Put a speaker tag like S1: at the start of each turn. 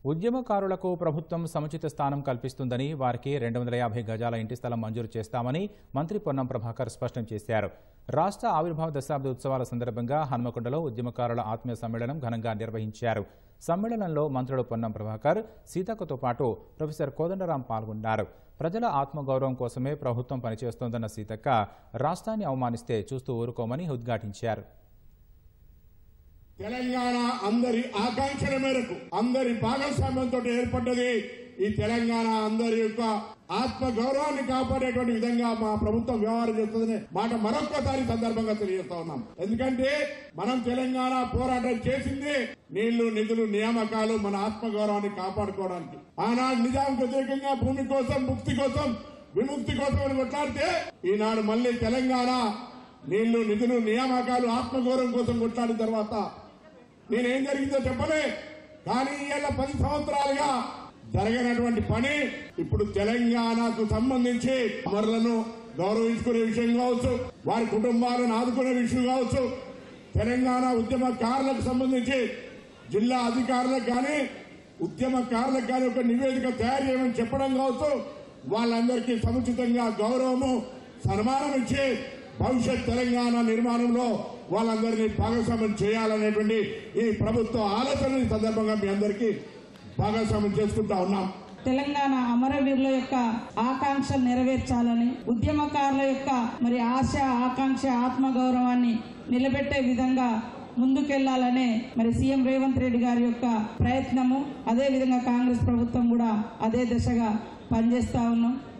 S1: ఉద్యమకారులకు ప్రభుత్వం సముచిత స్థానం కల్పిస్తుందని, వారికి 250 గజాల ఇంటి స్థలం మంజూరు చేస్తామని మంత్రి పొన్నం ప్రభాకర్ స్పష్టం చేశారు. రాష్ట్ర ఆవిర్భావ దశాబ్ది ఉత్సవాల సందర్భంగా హన్మకొండలో ఉద్యమకారుల ఆత్మీయ సమ్మేళనం ఘనంగా నిర్వహించారు. సమ్మేళనంలో మంత్రులు పొన్నం ప్రభాకర్, సీతక్కతో పాటు ప్రొఫెసర్ కోదండరాం పాల్గొన్నారు. ప్రజల ఆత్మగౌరవం కోసమే ప్రభుత్వం పనిచేస్తోందన్న సీతక్క, రాష్ట్రాన్ని అవమానిస్తే చూస్తూ ఊరుకోమని ఉద్ఘాటించారు.
S2: తెలంగాణ అందరి ఆకాంక్షల మేరకు అందరి భాగస్వామ్యంతో ఏర్పడ్డది. ఈ తెలంగాణ అందరి యొక్క ఆత్మ గౌరవాన్ని కాపాడేటువంటి విధంగా మా ప్రభుత్వం వ్యవహారం చేస్తుందనే మాట మరొక్కసారి సందర్భంగా తెలియజేస్తా ఉన్నాం. ఎందుకంటే మనం తెలంగాణ పోరాటం చేసింది నీళ్లు, నిధులు, నియామకాలు మన ఆత్మ గౌరవాన్ని కాపాడుకోవడానికి. ఆనాడు నిజాంకు వ్యతిరేకంగా భూమి కోసం, ముక్తి కోసం, విముక్తి కోసం అని కొట్లాడితే ఈనాడు మళ్లీ తెలంగాణ నీళ్లు, నిధులు, నియామకాలు, ఆత్మగౌరవం కోసం కొట్లాడిన తర్వాత నేనేం జరిగిందో చెప్పలే. కానీ ఇవాళ 10 సంవత్సరాలుగా జరగనటువంటి పని ఇప్పుడు తెలంగాణకు సంబంధించి అమరులను గౌరవించుకునే విషయం కావచ్చు, వారి కుటుంబాలను ఆదుకునే విషయం కావచ్చు, తెలంగాణ ఉద్యమకారులకు సంబంధించి జిల్లా అధికారులకు కానీ ఉద్యమకారులకు కానీ ఒక నివేదిక తయారు చేయమని చెప్పడం కావచ్చు, వాళ్ళందరికీ సముచితంగా గౌరవము, సన్మానం ఇచ్చి భవిష్యత్ తెలంగాణ నిర్మాణంలో వాళ్ళందరినీ భాగస్వామ్యం చేయాలనేటువంటి ఈ ప్రభుత్వ ఆలోచన సందర్భంగా మీ అందరికీ భాగస్వామ్యం చేసుకుంటా ఉన్నాం.
S3: తెలంగాణ అమరవీరుల యొక్క ఆకాంక్షలు నెరవేర్చాలని, ఉద్యమకారుల యొక్క ఆశ, ఆకాంక్ష, ఆత్మగౌరవాన్ని నిలబెట్టే విధంగా ముందుకెళ్లాలనే సీఎం రేవంత్ రెడ్డి గారి యొక్క ప్రయత్నము, అదే విధంగా కాంగ్రెస్ ప్రభుత్వం కూడా అదే దిశగా పనిచేస్తా ఉన్నాం.